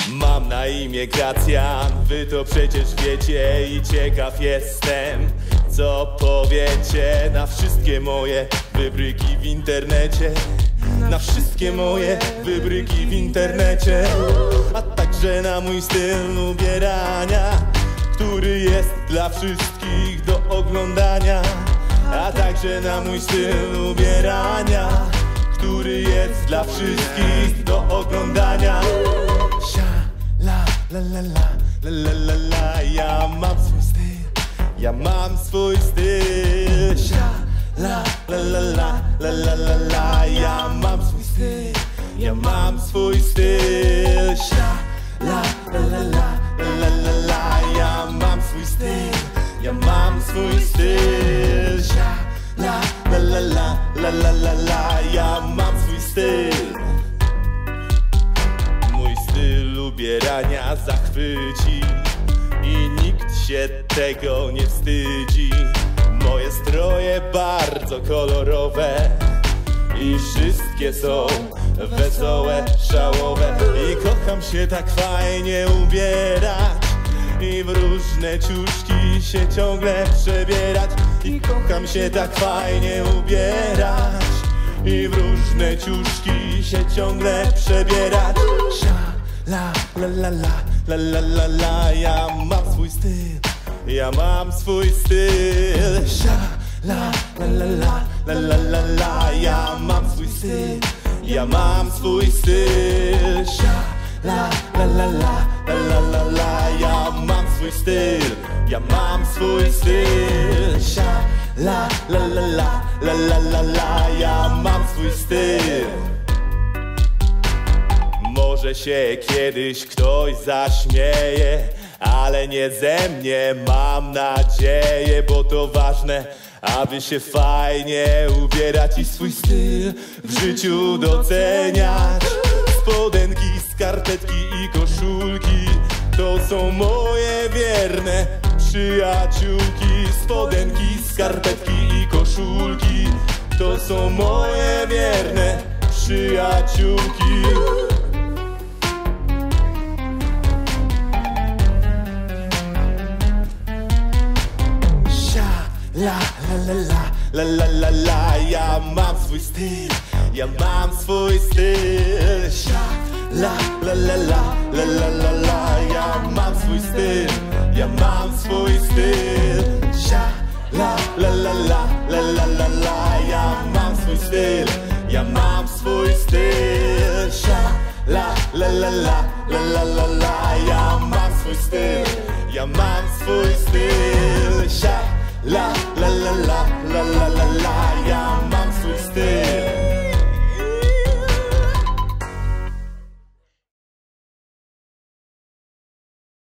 Mam na imię Gracjan, wy to przecież wiecie i ciekaw jestem, co powiecie na wszystkie moje wybryki w internecie. Na wszystkie moje wybryki w internecie, a także na mój styl ubierania, który jest dla wszystkich do oglądania. A także na mój styl ubierania, który jest dla wszystkich do oglądania. La la la la la la la, ja mam swój styl, ja mam swój styl. La la la la la la la la, ja mam swój styl, ja mam swój styl. La la la la la la la, ja mam swój styl, ja mam swój styl. La la la la la la la, ja mam swój styl. Mój styl ubierania zachwyci i nikt się tego nie wstydzi. Moje stroje bardzo kolorowe i wszystkie są wesołe, szałowe. I kocham się tak fajnie ubierać i w różne ciuszki się ciągle przebierać. I kocham się tak fajnie ubierać i w różne ciuszki się ciągle przebierać. La la la la la la la la, ja mam swój styl, ja mam swój styl. La la la la la la la la, ja mam swój styl, ja mam swój styl. La la la la la la la la, ja mam swój styl, ja mam swój styl. La la la la la la la la, ja mam swój styl. Może się kiedyś ktoś zaśmieje, ale nie ze mnie, mam nadzieję, bo to ważne, aby się fajnie ubierać i swój styl w życiu doceniać. Spodenki, skarpetki i koszulki to są moje wierne przyjaciółki. Spodenki, skarpetki i koszulki to są moje wierne przyjaciółki. La la la la la la la, ja mam swój styl, ja mam swój styl. La la la la la la la la, ja mam swój styl, ja mam swój styl. La la la la la la la la, ja mam swój styl, ja mam swój styl. La la la la la la la la, ja mam swój styl, ja mam swój styl.